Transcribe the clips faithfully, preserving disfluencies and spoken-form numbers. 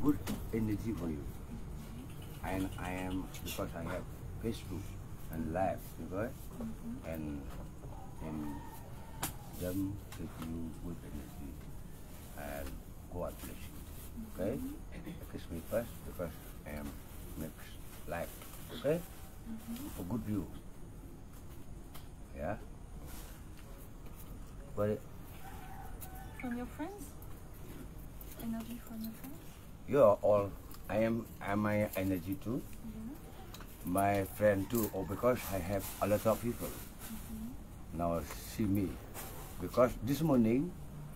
good energy for you. And I am, because I have Facebook and live, because Mm-hmm. and and them give you good energy and God bless you. Okay? Kiss me first because I am makes live. Okay? For good view. Yeah. But From your friends? Energy from your friends? you are all. I am. Am I energy too? Yeah. My friend too. Or because I have a lot of people now see me. Because this morning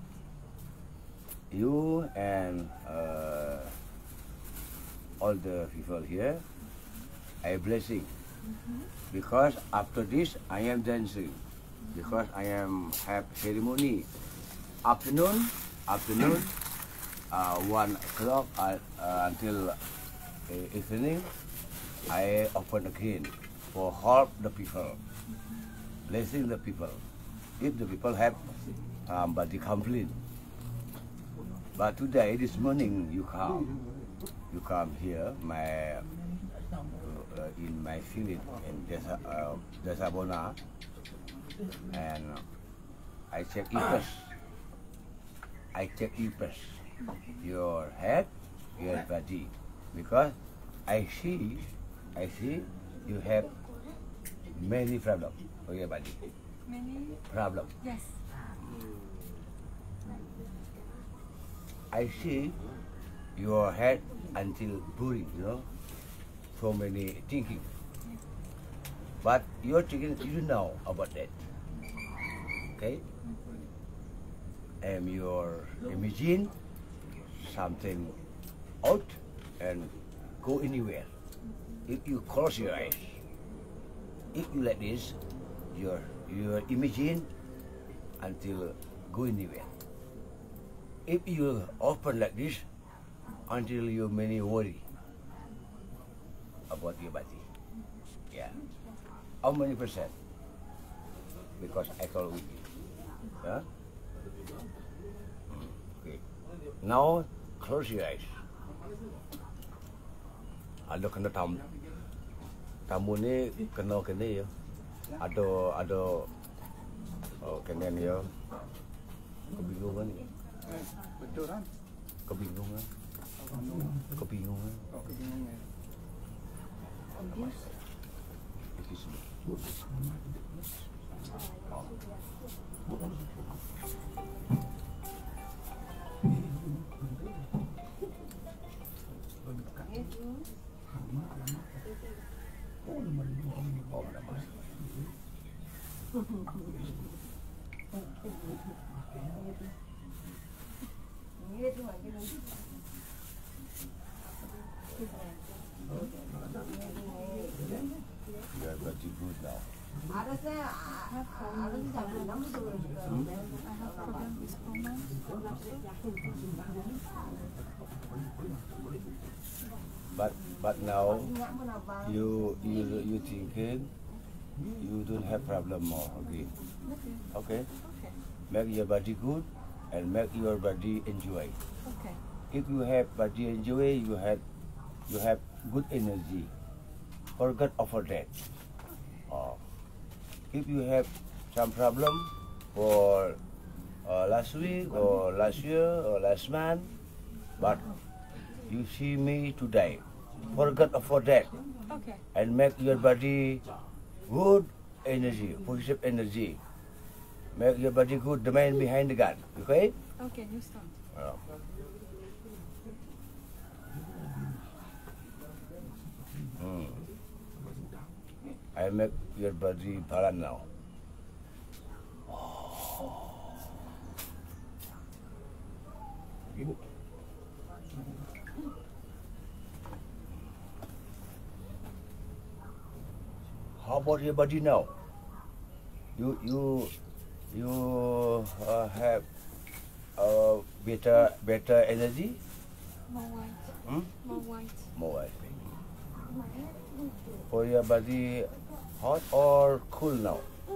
you and uh, all the people here, I blessing. Because after this I am dancing. Because I am have ceremony. Afternoon, afternoon, uh, one o'clock uh, uh, until uh, evening, I open again for help the people, blessing the people. If the people have um, body complaint, but today, this morning, you come, you come here, my uh, in my village in Desa, uh, Desabona, and I check you first. I check you first. Your head, your body, because I see, I see you have many problems for your body. Many? Problem. Yes. I see your head until boring, you know, so many thinking. But your thinking, you know about that. Okay? And your imagine something out and go anywhere. If you close your eyes, if you like this, your your imagine until go anywhere. If you open like this, until you many worry about your body. Yeah. How many percent? Because I told you. Yeah? Mm, okay. Now close your eyes. Ada kena tamu. Tamu ni kena kena ya. Ada ada oh kena ni ya. Kebingungan ya. Betul kan? Kebingungan. Kebingungan. Oh, kebingungan. Itu semua. Oh, nama. You are pretty good now. I have problem with hormones. But but now you you you thinking you don't have problem more again. Okay. Okay. Make your body good and make your body enjoy. Okay. If you have body enjoy, you have you have good energy. Forget over that. Oh. If you have some problem for uh, last week or last year or last month, but you see me today, forget for that Okay. and make your body good energy, positive energy. Make your body good, the man behind the gun. Okay? Okay, you start. Oh. Hmm. I make your body balance now. How about your body now? You you you uh, have uh, better better energy? More white. Hmm? More white. More I think. For your body hot or cool now?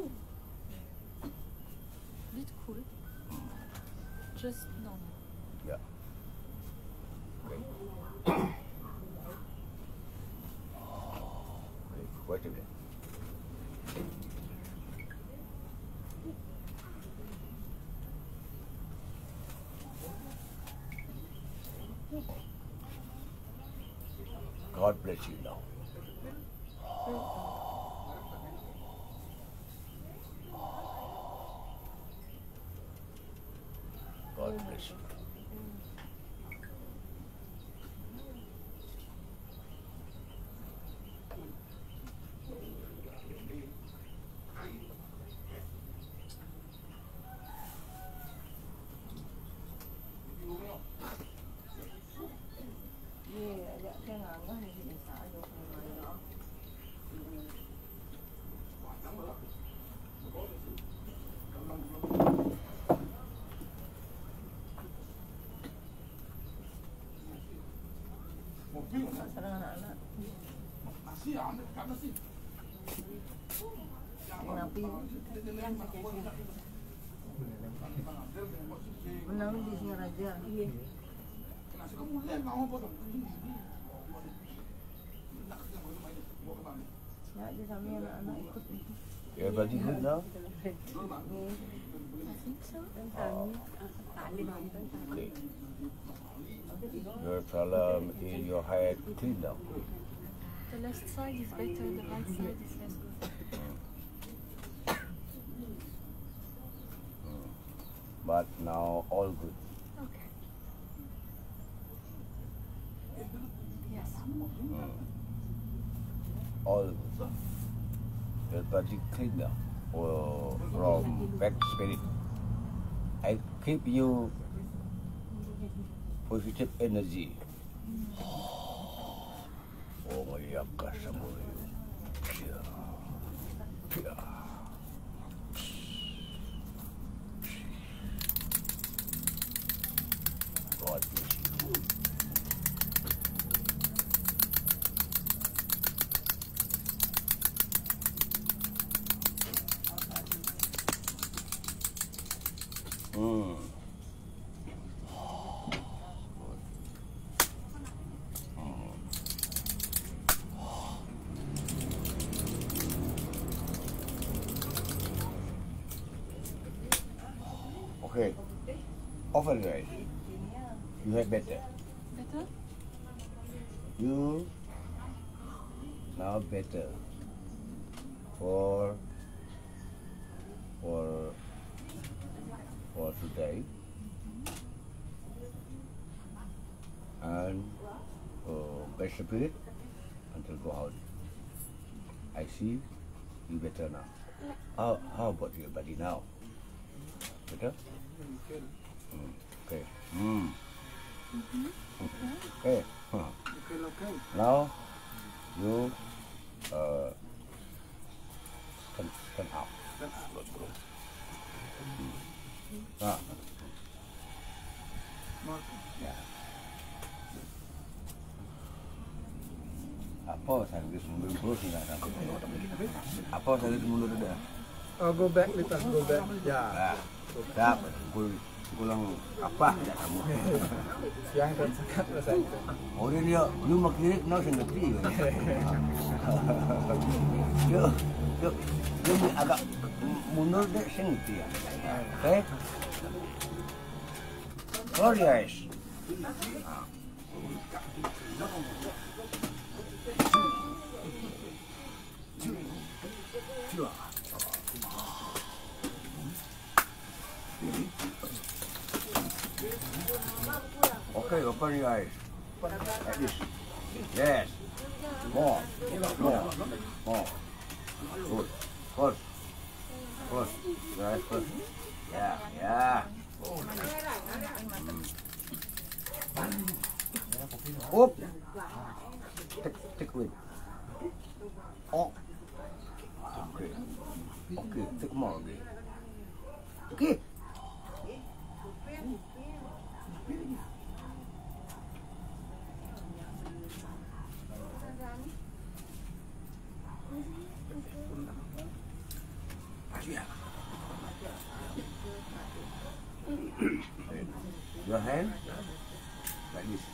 Bit cool. Just normal. Yeah. Okay. God bless you now. God bless you. Serang anak-anak. Nasi ya, kat nasi. Napi menang di Singaraja. Nasi kamu lihat mau apa tu? Ya, dia sama anak-anak ikut. Everybody good now? I think so. Okay. Your salam in your head clean now. The left side is better, the right side is less good. But now all good. Okay. Yes. Mm. All good. Your body clean now. Oh, from bad spirit. I keep you positive energy. Oh my God, somebody. Yeah. Yeah. God bless you. Hmm. Okay. Offer guys. You have better. Better? You now better for for for today and uh, bad spirit until go out. I see you better now. How how about your body now? Better? Mm, okay. Mm. Okay. Huh. Okay, okay. Now you uh stand, stand up. Good, good. Mm. Ah. Ya. Apa servis mundur terus nggak sampai? Apa servis mundur udah? Oh, go back later, go back. Ya. Nah, dah, pukul pulang apa ya kamu? Siang dan sekat saya. Oh dia, lu makin nak saya ngerti. Yuk, yuk, yuk agak mundur deh saya ngerti ya. Oke? Close your eyes. Okay, open your eyes. Like this. Yes. More. More. More. Good. Good. Good. Right. Good. Yeah. Yeah. Up. Take, take away. Oh. Okay. Okay. Take more. Okay. Okay. Your hand like this.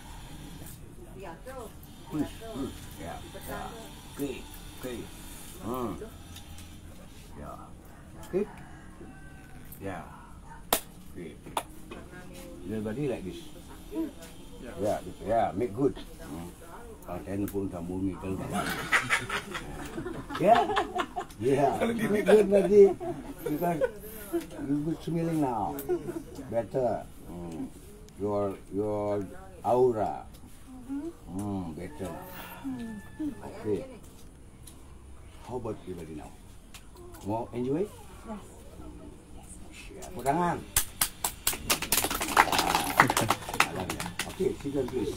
Push, push. Yeah, yeah. Okay, okay. Hmm. Yeah. Okay. Yeah. Okay. Your body like this. Ya, gitu ya, make good. Kalau ten pun kamu mikir ya, ya, make good nanti. Because you good smiling now, better. Hmm. Your your aura, hmm, better. Okay. How about everybody now? Mau enjoy? Yes. Pegangan. Okay, sit down please.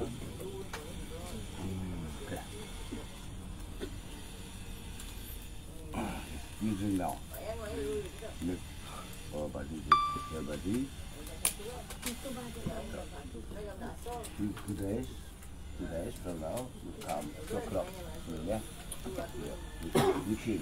Okay. You drink now. Make our body good. Your body. Two, two days. Two days from now, you come two o'clock. Yeah. Yeah. You chill.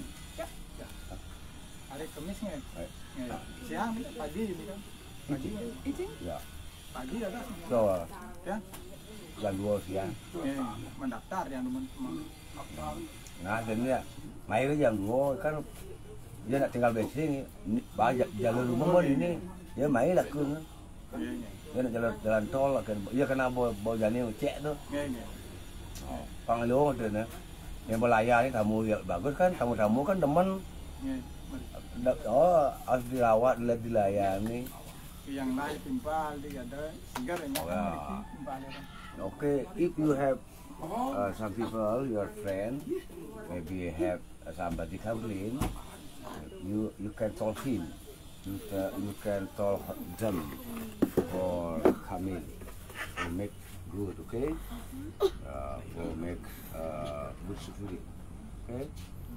Hari Kamis nggak? Right. Nggak. Siang, pagi ini kan? Pagi. Eating? Ya. Pagi ada. So, uh, Ya. jam dua siang. Eh, mendaftar ya teman-teman. Nah, jadinya main ke jam dua kan dia nak tinggal besing, banyak jalan rumah pun ini dia main lah kun. Iya, iya. Dia nak jalan jalan tol kan. Dia kena bawa bawa jalan cek tu. Iya, iya. Oh, Panglo tu nah. Yang belayar ni tamu yang bagus kan, tamu-tamu kan demen. Iya. Oh, harus dirawat, dilayani. Yang lain timpal dia ada segar yang Oh, ya. timpal ya kan. Okay, if you have uh, some people, your friend, maybe you have uh, somebody complain, you you can talk him, you can, you can talk them for coming, to make good, okay? Uh, for make uh, good security, okay?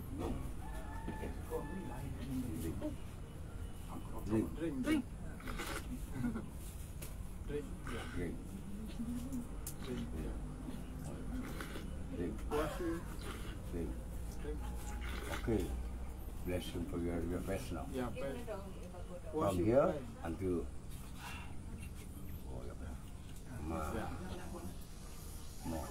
Drink, Drink. Drink. Drink. Ya. drink, Drink. drink, Wash you. drink. Drink. Okay, bless him for your, your best now. Ya, baik. From Wash you. here baik. until oh, yeah. Ma, Ya. more.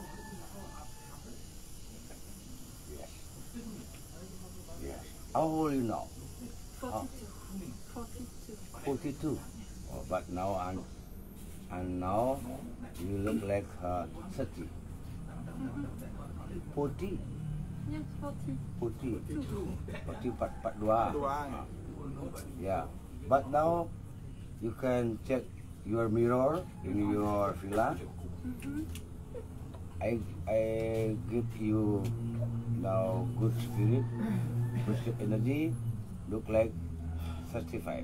Yes. Yes. How old are you now? Forty-two. Forty-two. Forty-two. Oh, but now and and now you look like uh, thirty. Forty. Yes, forty. Forty. Forty. Empat empat dua. Dua. Yeah. But now you can check your mirror in your villa. I I give you now good spirit, good energy. Look like thirty-five.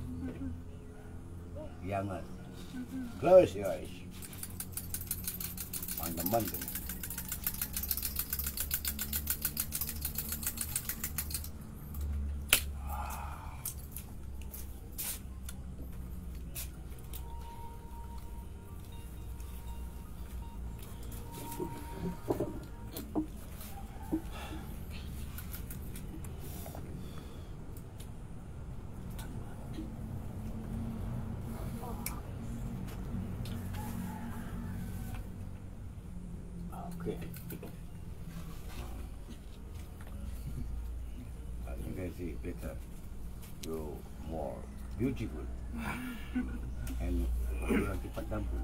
Younger. Close your eyes. On the mountain. Okay. As you can see better, you more beautiful and you nanti padam pun.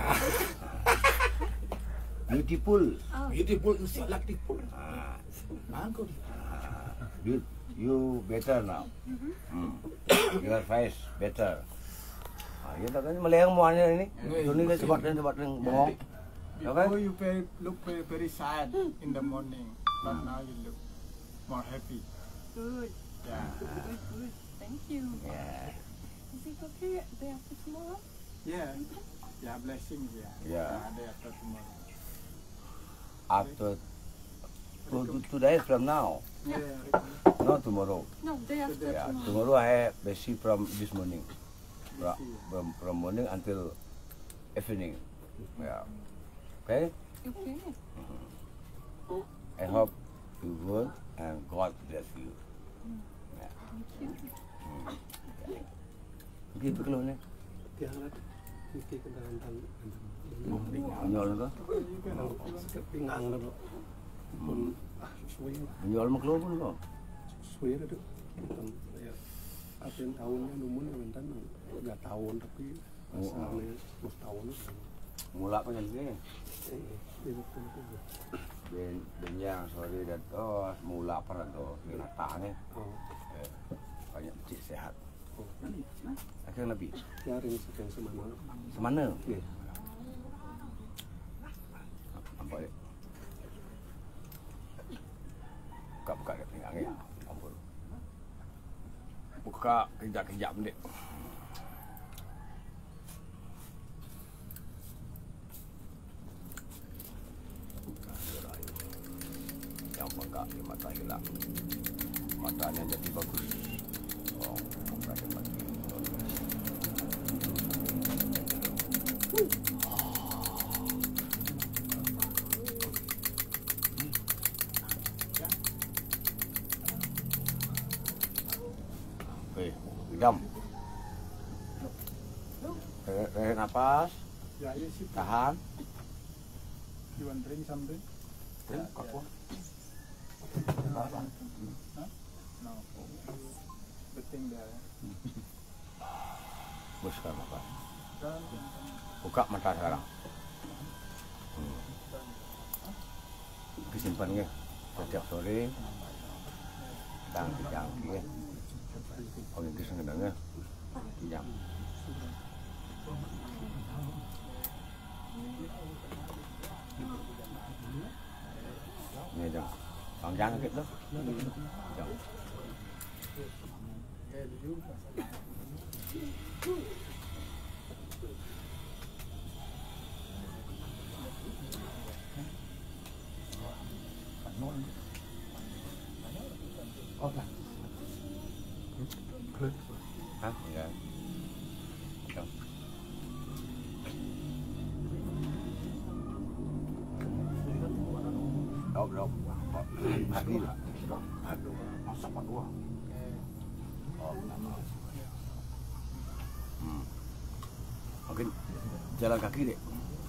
Beautiful. Oh, Beautiful is beautiful. Ah, Bagus. ah, you you better now. Hmm. Your face better. Ah, ya tak kan melihat muanya ini. Ini kan sebab dan sebab yang bohong. Before you very, look very, very sad in the morning, but now you look more happy. good. Yeah. Good, good. Thank you. Yeah. Is it okay day after tomorrow? Yeah. Yeah, blessings. Yeah. Yeah. Day after tomorrow. After two, two, two days from now, Yeah. not tomorrow. No, day after Yeah, tomorrow. tomorrow I have busy from this morning, Fra- from from morning until evening. Yeah. Okay. Okay. I hope you good and God bless you. Yeah. Thank you. Okay, betul ni. Tiang lah, mesti kena hantar. Menjual ke? Pingang dulu. Pun ah suwe, Menjual mak keluar pun ke? suwe dah tu. Ya, apa yang tahunnya numun yang mentan nggak tahun tapi asalnya mus tahun. Mula pa yan eh. Eh, di betul betul. Ben benyang sore dan oh mula pa na to. Binatang eh. Oh, Eh, banyak cik sehat. oh. Akhirnya lebih. Yarin sekian semana. Semana? Nggih. Nampak ya? Buka-buka dia pinggang ya. Ampun. Buka kejap-kejap ni. Yang bengkak di mata hilang. Matanya jadi bagus. Oh, buka dia mati. Oke, hidam. Tarik tarik nafas, Yeah, you sit. tahan. You want drink something? Drink, apa? No. The thing there. Buskan nafas. Done. Buka mata sekarang. Hmm. Disimpan ya. Setiap sore. Dan dijang ya. Oh, ini seneng ya. Dijang. Ini dong. Panjang gitu. Jang. Oh, lah. Hah? Enggak. Jang. Đâu đâu. Hạt đi là. Hạt đâu. Nó sắp vào đúng không? Hmm. Mungkin jalan kaki dek.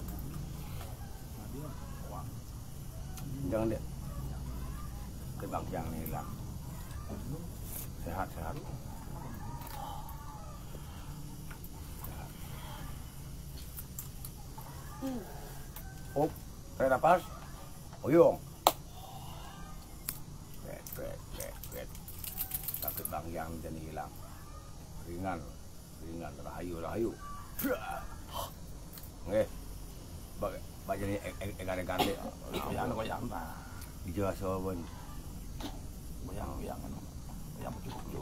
Jangan dek. Kebangsaan ini hilang. Sehat sehat. Up, tarik nafas. Oyong. Wet, wet, wet, wet. Sakit bangkiang jadi hilang. Ringan, ringan, rahayu, rahayu. Oke. Bag, baca ni egan-egan dek. Goyang, goyang. Dijauh sahabat. Goyang, goyang. Goyang cukup dulu.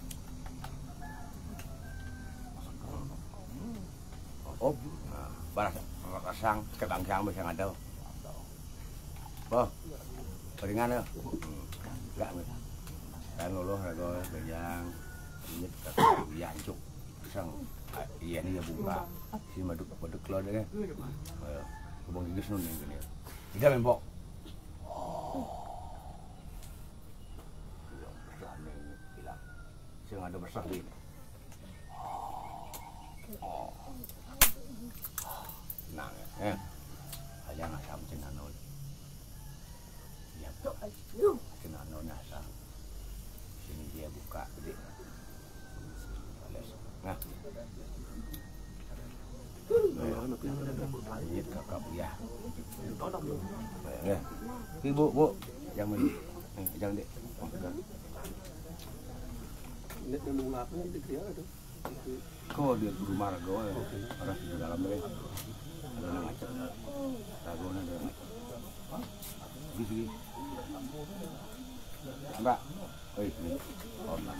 Op, baras rasang kebangsaan masih ada. Boh, ringan ya. Enggak nih. Kan luluh rago goyang. Ini goyang cuk. Sang iya ni buka. Si maduk maduk keluar deh. Eh, bong Inggris nun yang gini. Tidak membok. Besar ni bilang. Sing ada besar ni. Nang eh. Aja nak sam cenanon. Ya. Cenanon asam. Sini dia buka gede. Nah. Ini kakak ya. Ya. Ibu, Bu, jangan ini. Jangan dek. Ini yang mengulapnya di dia itu. Kau dia di rumah rago, orang di dalam deh. Ada yang macet. Rago ada. Gigi. Mbak. Oi, ini. Oh, nah.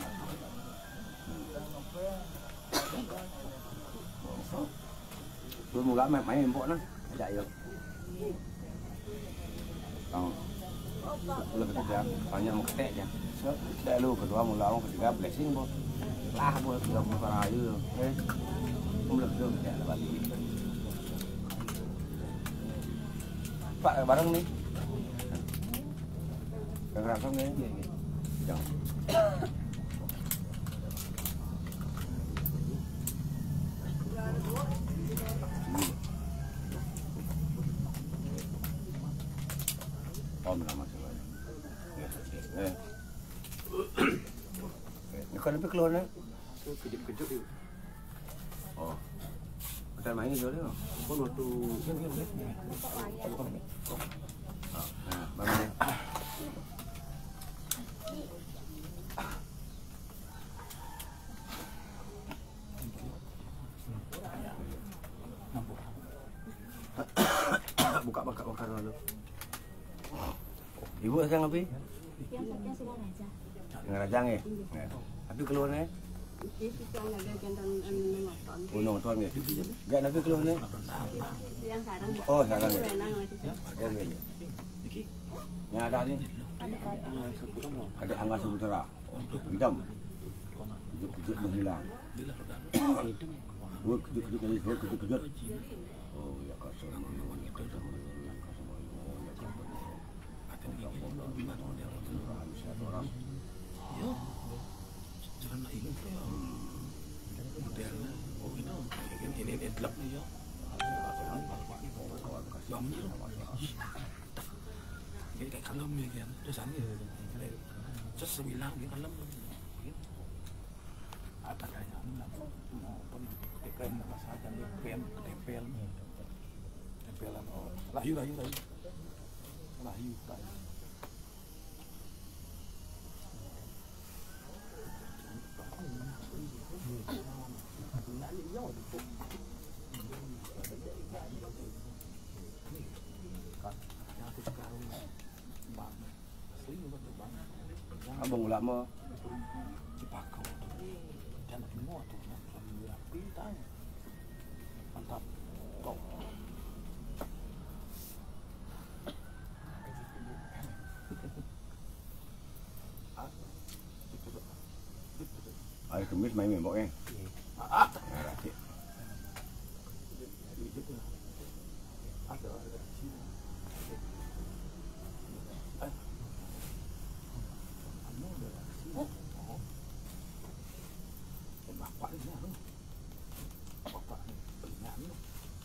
Tôi mua máy máy em bộ nó chạy được. Còn lu ketiga banyak mau ketek ya. Saya lu kedua mula orang ketiga blessing bo. Lah bo sudah mau ayu. Eh. Mula kedua ya balik. Pak bareng nih. Yang rangsang nih. Jangan. Om nama saya. Eh. Ini kan lebih keluar nih. Kejut-kejut itu. Oh. Kita main dulu. Pun waktu kan kan kan. Nah, bagaimana? Buka buka buka dulu. Ibu sekarang apa? Yang yang sudah raja. Ngerajang ya? Tapi keluarnya? Itu yang ada gendong nonton. Oh nonton ya? Enggak tapi keluarnya? Yang sekarang. Oh sekarang ya? Renang lagi. Ada ya? Yang ada ni? Ada angga seputra. Hitam. Kejut-kejut menghilang. Wah kejut-kejut lagi, wah kejut-kejut. Oh ya kasar. Ya kasar. Jangan nak ingat model. Oh ini ini ini gelap ni ya. Dom ni. Ini kayak kalem ni kan. Terus ani. Just sembilan ni kalem. Apa kaya ni nak pun tekan masakan dia pen tempel. Tempelan oh. Layu layu layu. Layu tak. Abang ulama. Cipako. Jangan semua tu nak rapi tahu. Mantap. Kok. Hari Khamis main membok eh. Ah. Rakit. Ada. Bapak ni lah. Bapak ni pelingan tu.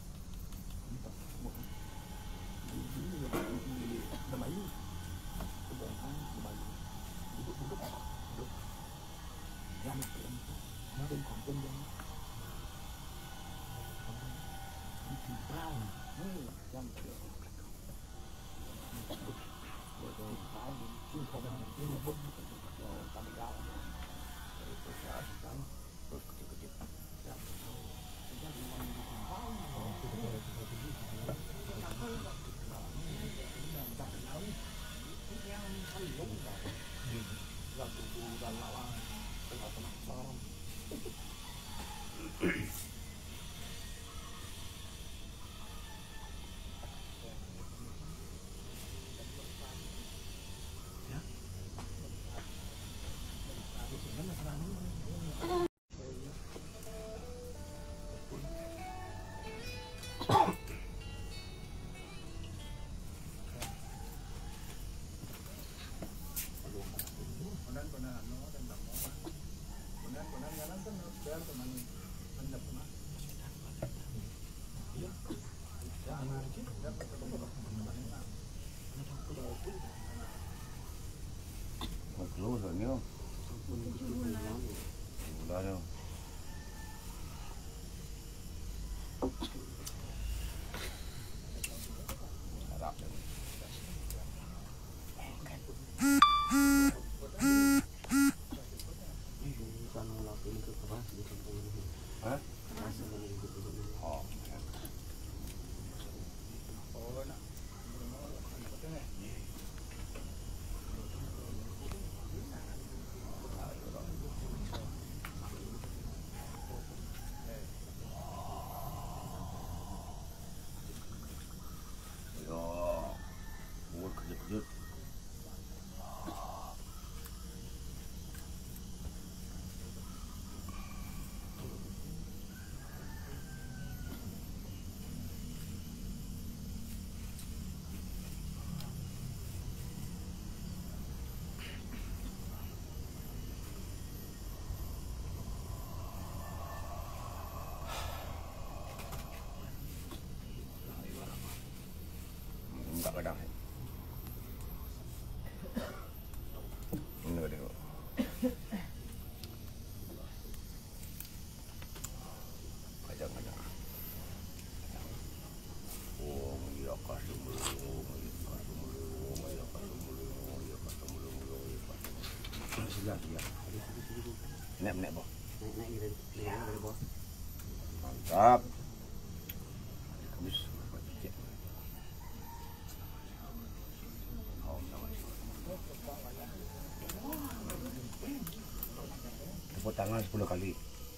Demayu. Demayu. Duduk-duduk. Duduk. Yang pelan tu. Yang kompon yang. Itu brown. Ni yang pelan. Keluar ni. Udah tu. Harap dia. Hah? Oh. Kejut-kejut. Enggak kadang. Ini dia. Kajang-kajang. Ya, ya. Nek nek boh. Naik naik gitu. Naik dari bawah. Mantap. Habis. Tepuk tangan sepuluh kali.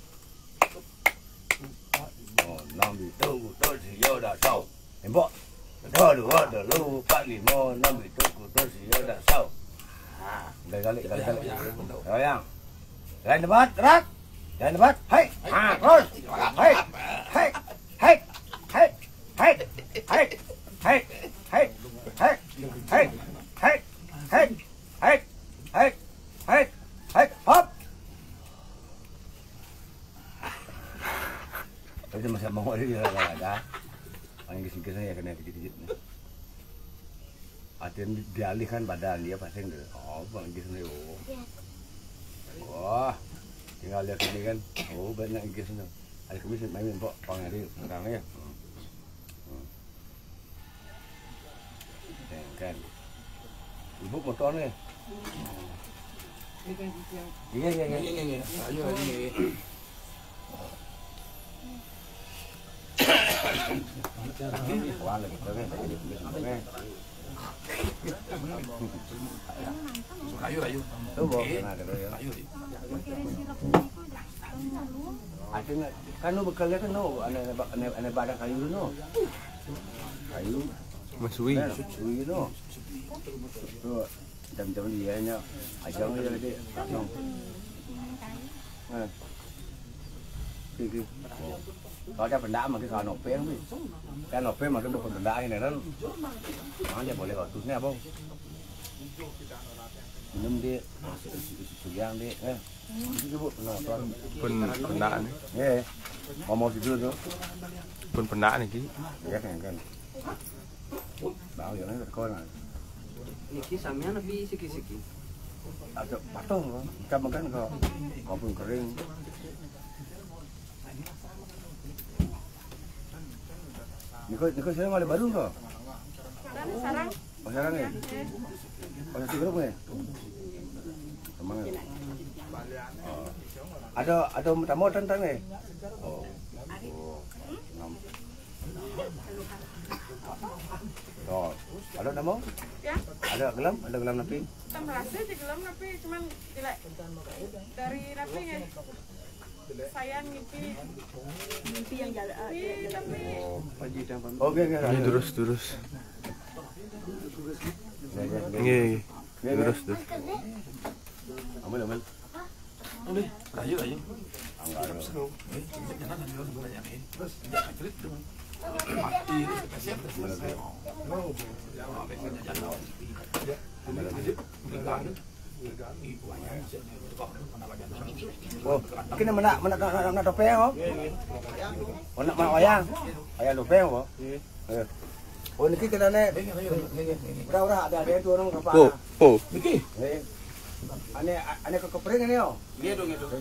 Oh, enam itu terus yo dah sau. Tembok. Dua dua dulu empat lima enam itu terus yo dah sau. Ha, kali kali kali. Sayang. Jalan debat, gerak. Jalan debat. Hai. Ha, terus. Hai. Hai. Hai. Hai. Hai. Hai. Hai. Hai. Hai. Hai. Hai. Hai. Hai. Hai. Hai. Hai. Hop. Tapi masih mau dia ada. Paling kesini ya kena dikit-dikit. Artinya dialihkan badan dia pasang deh. Oh, bang kesini oh. Wah, tinggal lihat sini kan. Oh, banyak kesini. Ada kemis main pok pangari orangnya. Kan. Ibu motor nih. Iya iya iya. Iya iya. Ayo lagi. Wah, lagi terus kan. Ayo ayo. Tuh bawa kena ada ya. Ayo. Ada kan nu bekalnya kan nu ane ane ane badan kayu nu. Kayu. Masui. Masui nu. Tuh jam-jam dia nya ajang dia tadi. Langsung. Nah. Kiki. Có cho phần đá mà cái khảo nộp phê không đi. Cái nộp phê mà cái phần đá này nó nóจะboleh waktu ni abang. Minum dia, sugiang dia, eh. Itu bu, tuan. Pun pendak ni. Eh, mau mau tidur tu. Pun pendak ni ki. Ya kan kan. Bawa yang ni kau nak. Niki samnya nabi siki-siki. Ada patung, macam makan kau. Kau pun kering. Niko Niko sekarang ada baru kau? Sarang. Oh sekarang ni? Oh nanti berapa ni? Sama ni. Ada ada tamu tentang ni? Oh. Enam. Oh, ada tamu? Ya. Ada gelam? Ada gelam napi? Kita merasa di gelam napi cuman jelek. Dari napi ya. Saya mimpi Mimpi yang jalan. mimpi tapi Pagi dan pagi. Okey okey. Ni terus terus. Ni terus terus. Ambil ambil. Ayo ayo. Anggar. Jangan lanjut banyak ini. Terus jangan cerit dong. Mati kasihan terus. Oh, kini mana mana nak nak topeng oh? Oh nak mak wayang, wayang topeng oh? Eh. Oh ni kita ni, ora ora ada ada tu orang kapal. Oh, oh. Niki. Eh. Ane ane ke kepring ni oh? Iya dong itu.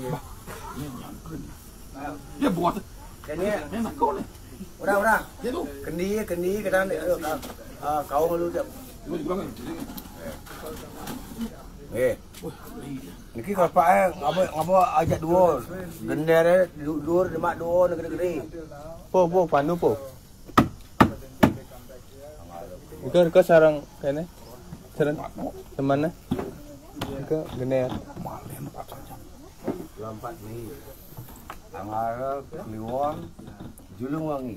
Ya buat. Kini Enak kau ni. ora ora. Ya tu. Kendi kendi kita ni kau malu jap. Ibu juga kan. Eh. Niki kalau pak eh apa apa ajak dua, gender eh dua demak dua negeri-negeri. Po po pandu po. Ika ika sarang kene. Sarang teman na. Ika gener. Lampat ni. Angara Kliwon Julungwangi.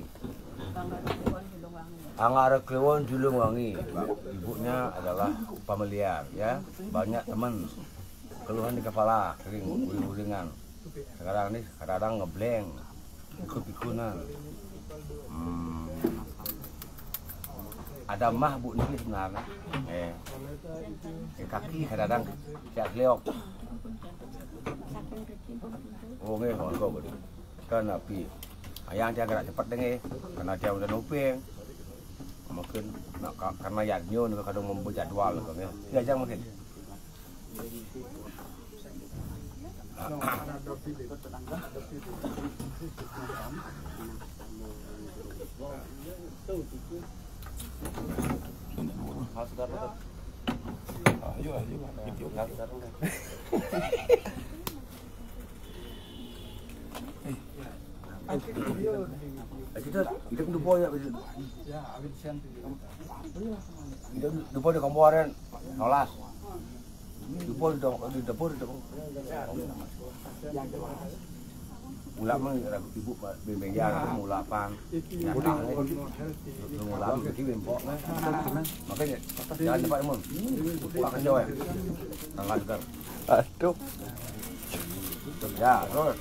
Angara Kliwon Julungwangi. Ibunya adalah pemeliar ya. Banyak teman. Keluhan di kepala, kering, uring-uringan. Sekarang ini kadang ngebleng, ikut-ikutan. Hmm. Ada mah bu ini sebenarnya. Eh, eh kaki kadang siap leok. Oh nggih, kok betul. Kan api. Ayang dia gerak cepat dengi, karena dia udah nuping. Mungkin nak karena yadnyo juga kadang membuat jadwal kan ya. Dia aja mungkin. ayo lah, ayo lah. Video kan. Kita kita kena buat ya. Ya, I will send to you. Kita lupa di komporen. Nolas. Lupa di di dapur di dapur. Mula mah ibu bimbing yang mula pang. Nyata. Mula mesti bimbok. Makanya jangan cepat mun. Pulang aja ya. Tanggal dekat. Aduh. Ya, terus.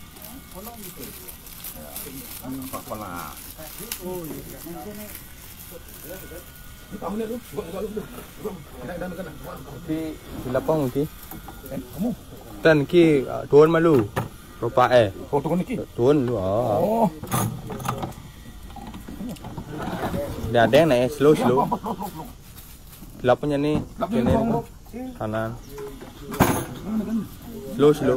Apa pernah? Di di lapang ki. Eh, kamu. Tan ki tuan malu. Rupa eh. Oh, turun iki. Tuan lu. Ah. Oh. Dia ada yang naik slow slow. Lapangnya nih kene kanan. Slow slow.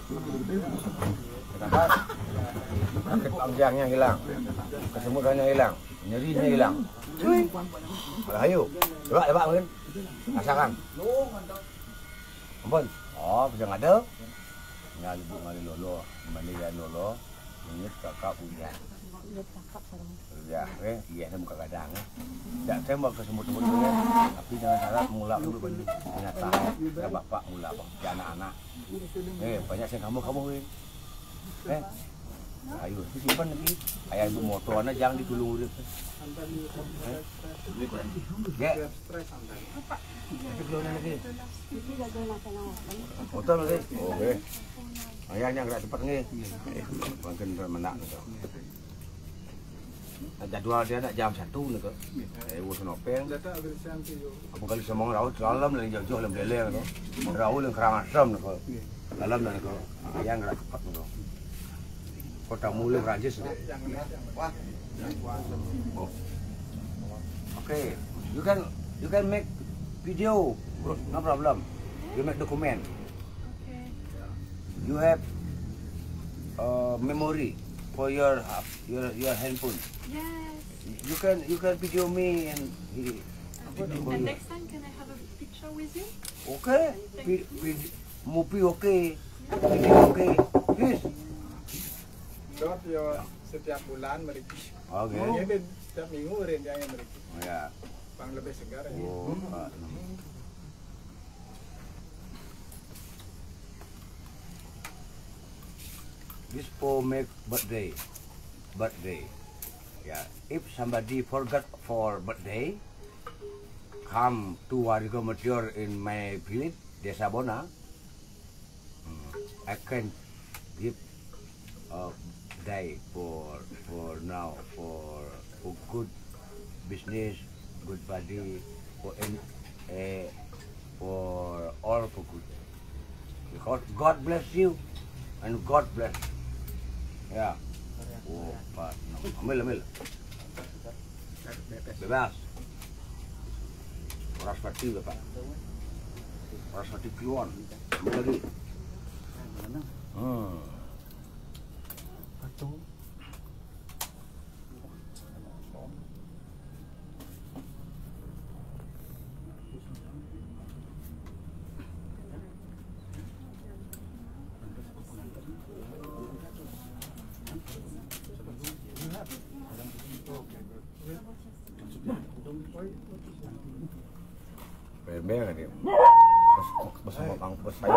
Sakit panjangnya hilang, kesemutannya hilang, nyerinya hilang. Kalau ayo, coba coba mungkin, rasakan. Ampun, oh bisa ngada? Nggak ibu ngali lolo, mandi ya lolo, ini kakak punya. Ya, eh, iya saya buka kadang. Tidak saya mau ke semut-semut dulu, tapi jangan salah mula dulu beli binatang. Ya bapak mula pak, ya anak-anak. Eh banyak saya kamu kamu eh. Eh, ayo simpan lagi. Ayah ibu motornya jangan ditulung udah. Ya. Motor lagi. Oke. Ayahnya gerak cepat nih. Mungkin menak nih. Jadwal dia nak jam satu nih kok. Eh, urus nopeng. Apa kali semua rawat dalam lagi jauh-jauh dalam leleng tu. Rawat yang kerang asam nih kok. Dalam dah nih kok. Ayah gerak cepat nih kok. Kota mulai Prancis. Oh. Okay, you can you can make video, no problem. You make document. Okay. You have uh, memory for your your your handphone. Yes. You can you can video me and. And next time, can I have a picture with you? Okay, Pi- pi- movie okay, video okay, yes. Dot your setiap bulan mereka. Okay. Ini ben setiap minggu renjanya mereka. Oh ya. Bang lebih segar ya. Oh. Uh, This for make birthday, birthday. Yeah, if somebody forgot for birthday, come to Warigo Mature in my village, Desa Bona. Hmm, I can give a day for for now for, for good business, good body, for uh, for all for good. Because God bless you and God bless. Ya. Oh, Pak. Ambil, ambil. Bebas. Orang seperti Bapak. Orang seperti keluar. Ambil lagi. Hmm. Bebek kan dia. Bos bos bang bos saya.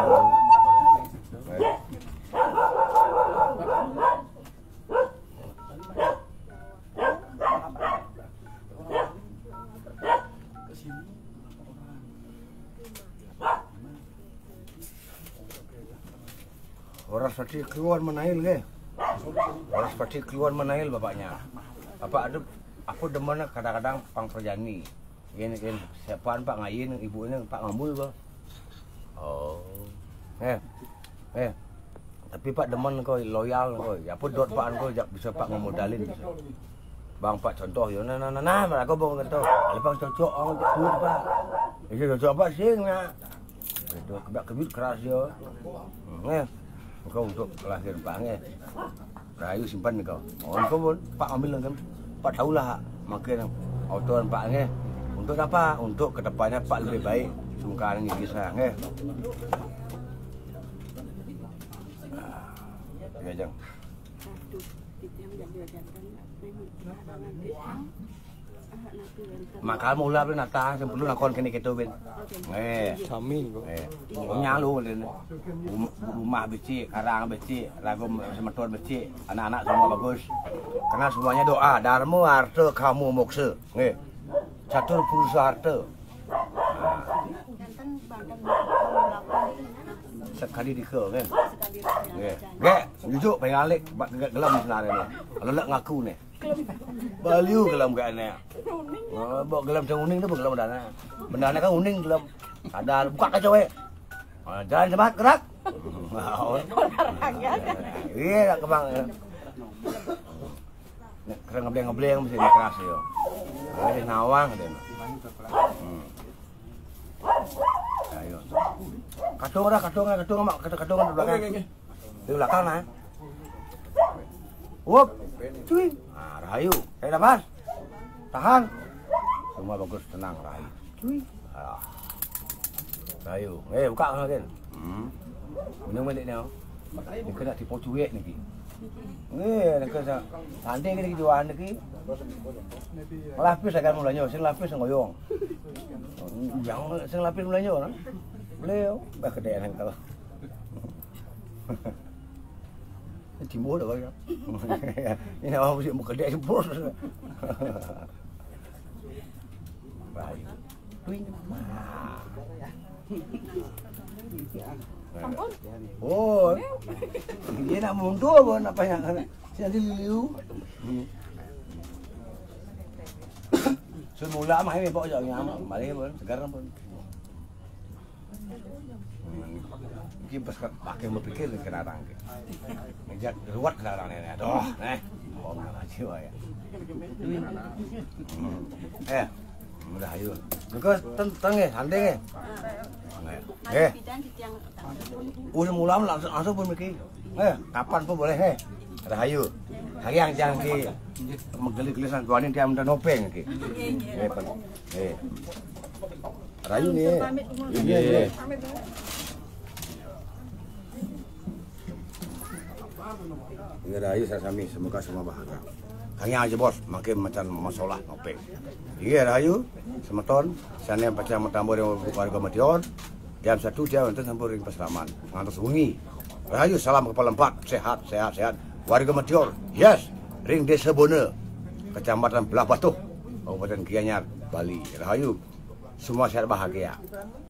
Orang seperti keluar menail ke? Orang seperti keluar menail bapaknya. Apa ada aku demen kadang-kadang pang perjani. Ini kan siapaan Pak Ngayin, ibunya Pak Ngambul kok. Oh. Eh. Eh. Tapi Pak demen kok loyal kok. Ya pun dot Pak kok bisa Pak ngemodalin bisa. Bang Pak contoh yo nah nah nah mereka bang kata. Lepas cocok orang duit Pak. Ini cocok apa sih nak? Itu kebak-kebit keras yo. Eh. Kau untuk lahir Pak nge. Rayu simpan nih kau. Oh kau pun Pak ambil kan. Pak tahulah makin autoan Pak nge. Untuk apa? Untuk kedepannya Pak lebih baik. Sungkan ni kisah eh. Ya jang. Makan mula ben nata sebelum nakon kene keto ben. Eh. Sami kok. Eh. Omnya lu den. Rumah becik, karang becik, ragam semeton becik, anak-anak semua bagus. Karena semuanya doa, dharma harta kamu moksa. Nggih. Catur purusa harta. Sekali dike kan. Nggih. Nggih, jujuk pengalik gelam sebenarnya ni. Lelak ngaku ni. Baliu gelam gak ni. Oh, bawa gelam macam uning tu pun gelam dana. Benda kan uning gelam. Sadar buka kacau eh. Jalan cepat gerak. Iya, nak kebang. Kerang ngebleng-ngebleng mesti dia keras yo. Ada nawang dia. Hmm. Ayo. Katung dah, katung dah, katung mak, katung di belakang. Di belakang nah. Wop. Cuy. Ah, Rahayu. Eh, dapat. Tahan. Semua bagus, tenang, Rahayu. Cuy. Ah. Rahayu. Eh, buka kan. Hmm. Minum balik ni. Dia kena tipu cuik ni. Eh, nak kena tanding ni jualan ni. Lapis akan mulanya, sing lapis ngoyong. Yang sing lapis mulanya nah. Beliau bah kedai nang kalau. Timur dah kau. Ini awak mesti buka kedai timur. Baik. Twing. Ampun. Oh. Dia nak mundur pun apa yang jadi liu. Semula mah ini bawa jauh nyam, balik pun sekarang pun. Mungkin pas pakai berpikir kena orang ke. Ngejak ruwet kena orang ni. Aduh, eh. Oh, mana jiwa ya. Eh, mudah ayo. Kau tentang eh, handeng eh. Eh. Oh, semula langsung langsung pun mikir. Eh, kapan pun boleh eh. Rahayu. Hari yang jangan ke menggelis-gelisan tuan ini dia minta nopeng ke. Eh, eh. Rahayu ni. Iya, iya. Ya Rahayu saya sami semoga semua bahagia. Hanya aja bos, makin macam masalah nopeng. Iya Rahayu, semeton, sana yang pacang mentambur yang warga Meteor. Jam satu jam nanti sampur ring Pasraman, ngantos wengi. Rahayu salam kepala empat, sehat, sehat, sehat. Warga Meteor, yes, ring Desa Bona, Kecamatan Belah Batu, Kabupaten Gianyar, Bali. Rahayu, semua sehat bahagia.